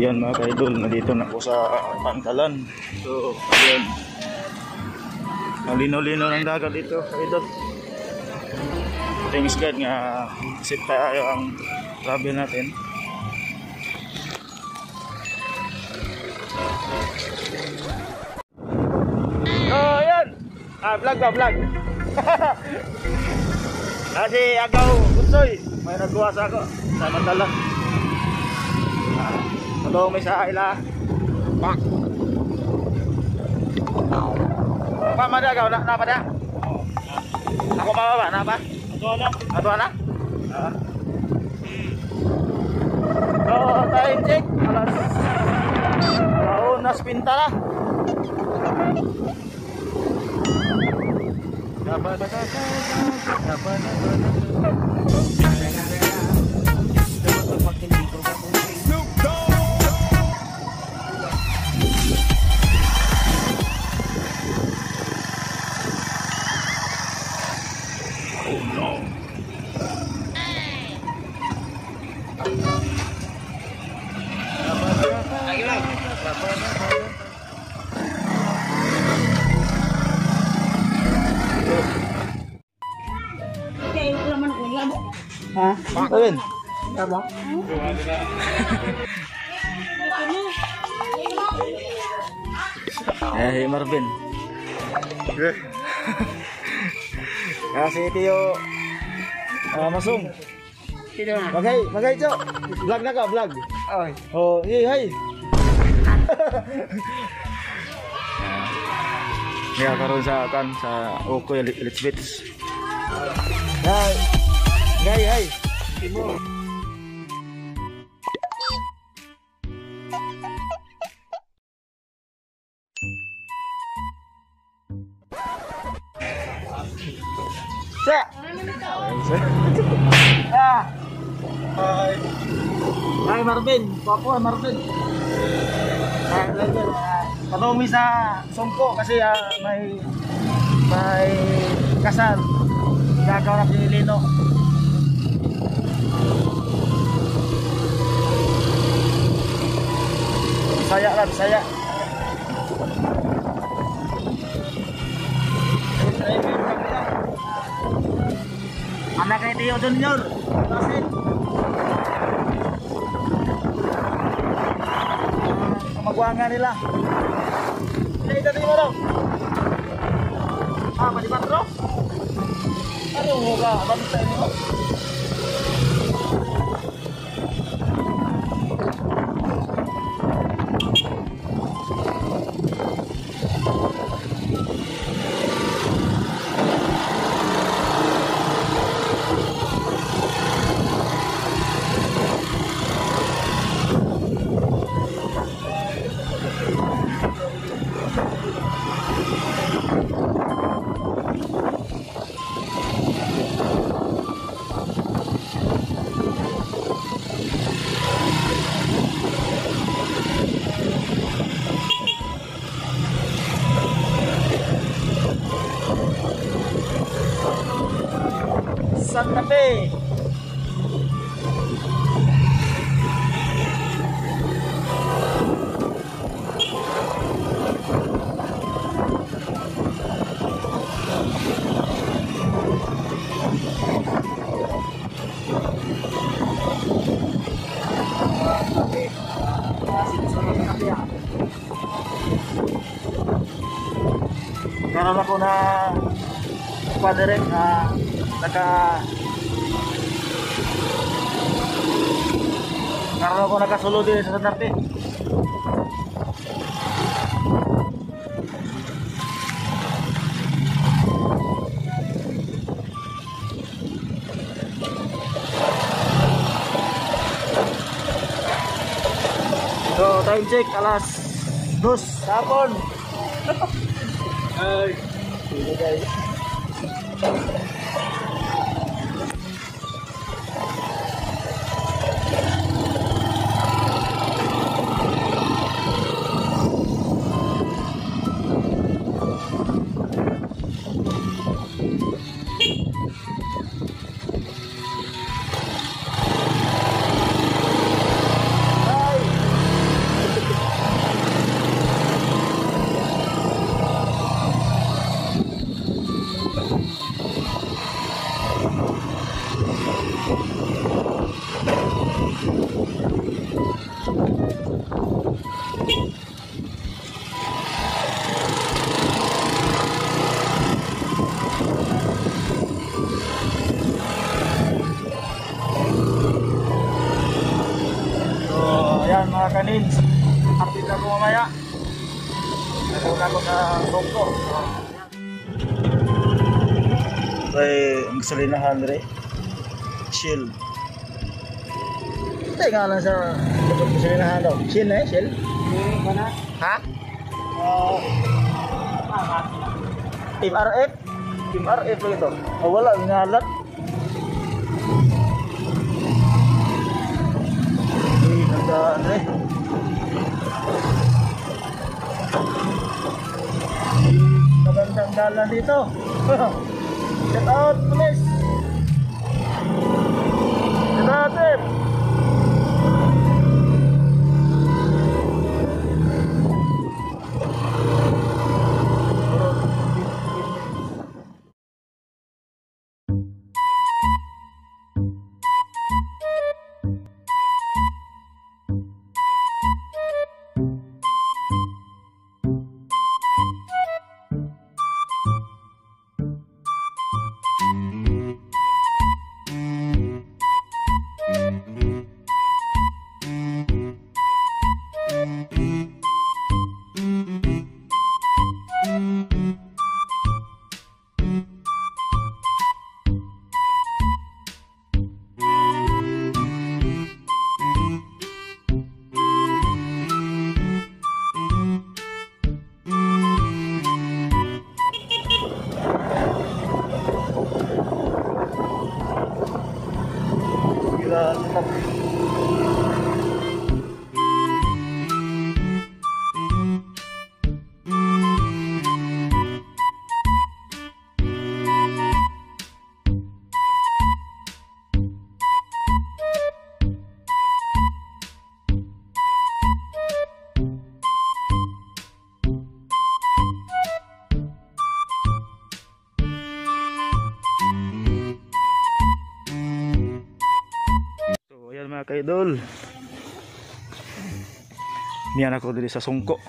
Ayan mga ka-idol, nandito na ako sa Pantalan. So, ayan. Malinaw-linaw ng dagat dito, ka-idol. Thanks God nga sit tayo ang travel natin. Oh, ayan. Vlog ba, vlog. Kasi agaw, Utsoy, may nagkuha sa ako sa Pantalan. Hello, may sa ila. Pak. Pak mana kau nak apa dah? Aku mau apa? Nak apa? Atau anak? Oh, time check. Alas. Kau nas pinta lah. Hah? Alin? Apa? Marvin. Kasi Tio Masung. Magay, Cok. Vlog na ka, vlog. Oy. Oh, hey. Ya karon sa Okoy Elite Beats. Hai. Timur. Sa. Hai Marvin, Papo Marvin. Kami sa Songko kasi may kasal. Gagawa na si Lino. Saya. Anak kay Tio Junior. Kamaguangan nila. Ini tadi mo daw. Madi patro? Ano mo ka? Bantay mo. Santa Fe. Karon ako na paderek karena ako nakasolo din sa Santa Fe. So time check alas 2 hapon. Hai. Ini guys. Kay gasolinahan re. Shell. Tay nga lang sa gasolinahan daw. Shell eh, Shell. Ha? Team RF? Team RF lang ito. Oh, wala, ngalat. Nagdaan eh. Magandang dalan dito. Shout out, police. Shout out, Tim. Mga kaidol, niyan ako diri sa sungko.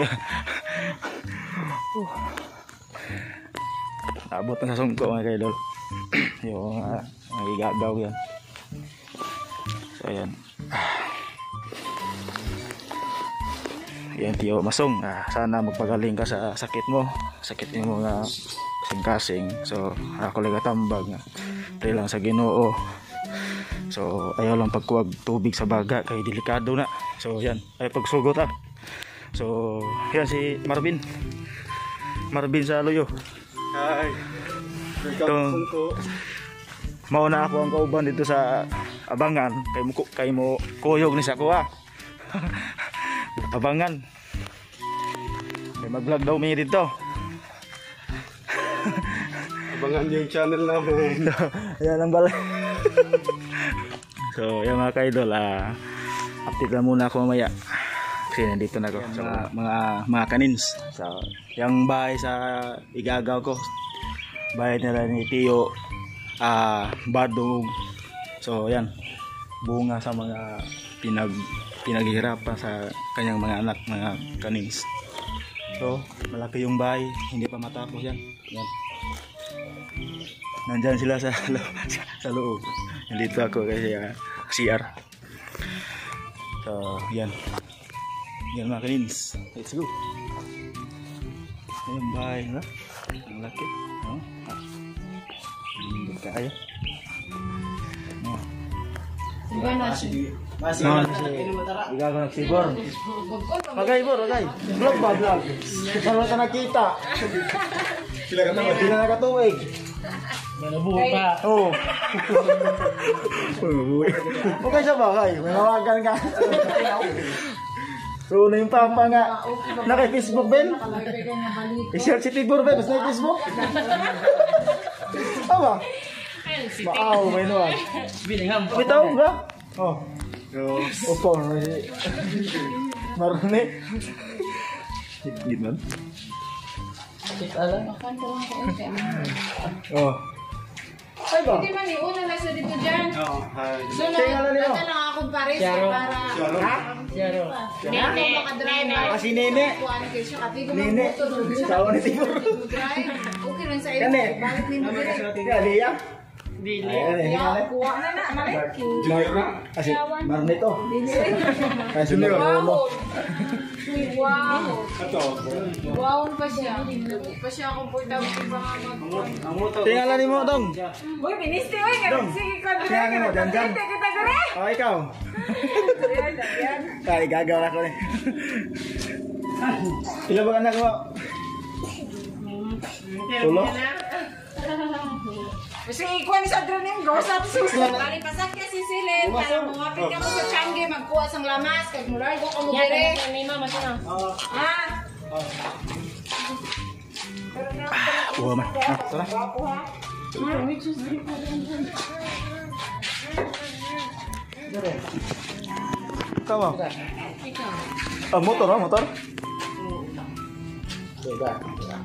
Abot na sa sungko mga kaidol. Yung igagaw yan. So ayan. Yan tiyo masong. Sana magpagaling ka sa sakit mo. Sakit mo nga kasing-kasing. So ako lang tambag nga. Pre lang sa Ginoo. So ayaw lang pagkuwag tubig sa baga kay delikado na. So yan, ay pagsugot So yan si Marvin sa Loyo. Hi. Mauna ako ang kauban dito sa Abangan kay mo kuyog ni sa kuha. Abangan. May mag-vlog daw mi dito. Abangan yung channel namin. Ayan ang balay. So, yung mga kaidol, update lang muna ako mamaya. Kasi nandito na ako sa mga kanins. So, yung bahay sa igagaw ko. Bahay nila ni Tio, Badong. So, yan. Bunga sa mga pinaghihirapan sa kanyang mga anak, mga kanins. So, malaki yung bahay. Hindi pa matapos yan. Yan. Nandyan sila sa loob. Nandito ako kasi CR. So, yan. Yan mga kanins. Let's go. Ayan, bahay na. Ang laki. Hindi kaya. Igago nagsibor. Bagay bor, bagay. Vlog ba, vlog? Saan ka nakita? Sila nakatuwig. May nabuhay pa. Oo. Okay siya ba, kay? May mawagan ka. So, na yung papa nga. Naka-Facebook, Ben? I-share si Tibor, Ben. Basta na Facebook? Tama? Maaw, may nuwan. Bitaw ba? Oh. Opo. Marune. Hit man. Oh. Ay ba? Hindi man, una na sa dito dyan. Oh, hi. So, Tingnan na niyo. nata lang akong pares Charo. para... Ha? Zero. Nene. Makadrive. Kasi Nene. Kuhaan kayo siya. Kati ko Nene. mag-motor. Sawa ni Tibor. Drive. Okay lang sa iyo. Kani. Bakit ni mo dire? Kaya, Lia? Dili. Ayan, Kuha na na, malik. Junior na. kasi marunit to. Ay, sunod na ulo. Wow. Ito. Wow pa siya. Hindi pa siya komportable pa nga mag- Tingala ni mo, Dong. Uy, ministry, uy. Dong. Sige ka. Tingala mo, dyan. Kita gani. Oh, ikaw. Ay, gagaw na ko ni. Ilan ba anak mo? Tulo? Kasi ikuha ni sa dronim, gosa to sa bali pasat ka si Silin, para mumapit ka mo sa Changi, magkuha sang lamas, kag mulay ko ka mo dire. Ni mama sana. Ah, Buha man. Ah, tara. Ikaw mo? Ah, motor, motor? Diba?